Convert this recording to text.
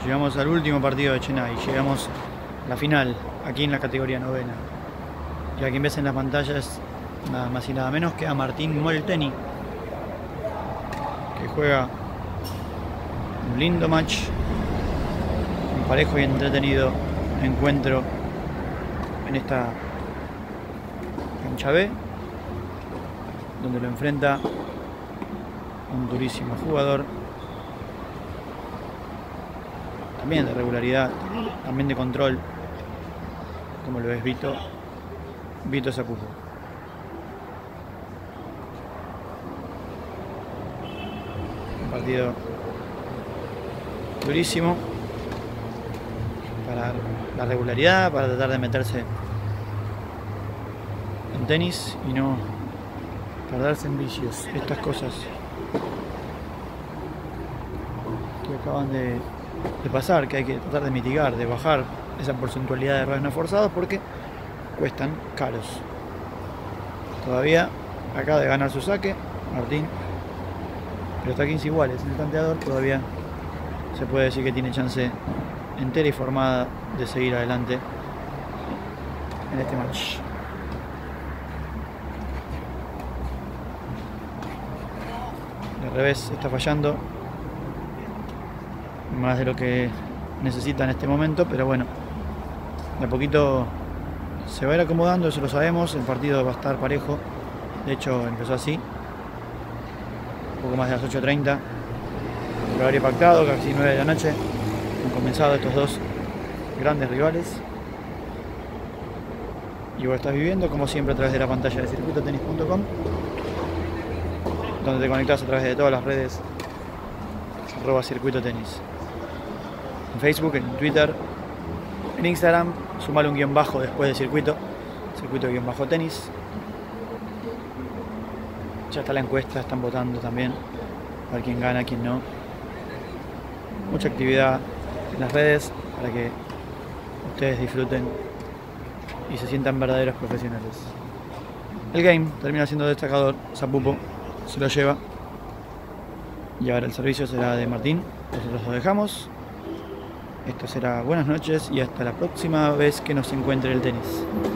Llegamos al último partido de Chennai, llegamos a la final, aquí en la categoría novena. Y a quien ves en las pantallas, nada más y nada menos que a Martín Molteni, que juega un lindo match, un parejo y entretenido encuentro en esta cancha B, donde lo enfrenta un durísimo jugador, también de regularidad, también de control, como lo es Vito Sapupo. Un partido durísimo para la regularidad, para tratar de meterse en tenis y no perderse en vicios, estas cosas que acaban de pasar, que hay que tratar de mitigar, de bajar esa porcentualidad de errores no forzados porque cuestan caros. Todavía acaba de ganar su saque Martín, pero está 15 iguales en el tanteador, todavía se puede decir que tiene chance entera y formada de seguir adelante en este match. De revés está fallando más de lo que necesita en este momento, pero bueno, de a poquito se va a ir acomodando, eso lo sabemos. El partido va a estar parejo, de hecho empezó así, un poco más de las 8:30, lo habría pactado, casi 9 de la noche han comenzado estos dos grandes rivales, y vos estás viviendo como siempre a través de la pantalla de circuitotenis.com, donde te conectás a través de todas las redes @circuitotenis, en Facebook, en Twitter, en Instagram, sumale un guión bajo después de circuito-tenis. Ya está la encuesta, están votando también a ver quién gana, quién no. Mucha actividad en las redes para que ustedes disfruten y se sientan verdaderos profesionales. El game termina siendo destacador, Sapupo se lo lleva y ahora el servicio será de Martín. Nosotros lo dejamos. Esto será buenas noches y hasta la próxima vez que nos encuentre el tenis.